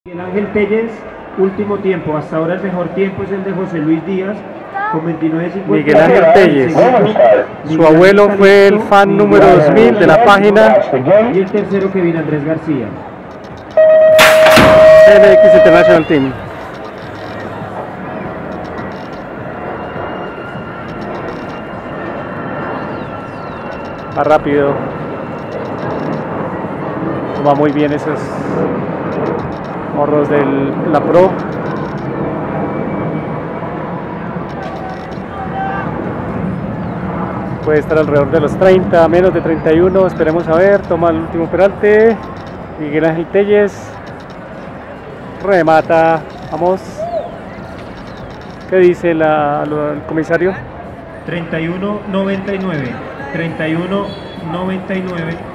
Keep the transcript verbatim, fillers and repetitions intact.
Miguel Ángel Telles, último tiempo. Hasta ahora el mejor tiempo es el de José Luis Díaz, con veintinueve cincuenta. Miguel Ángel Telles. Su abuelo fue el fan número dos mil de la página. Y el tercero, Kevin Andrés García. N X International Team. Va rápido. Va muy bien esos morros de la Pro. Puede estar alrededor de los treinta, menos de treinta y uno. Esperemos a ver. Toma el último peralte. Miguel Ángel Telles. Remata. Vamos. ¿Qué dice la, lo, el comisario? treinta y uno noventa y nueve. treinta y uno noventa y nueve.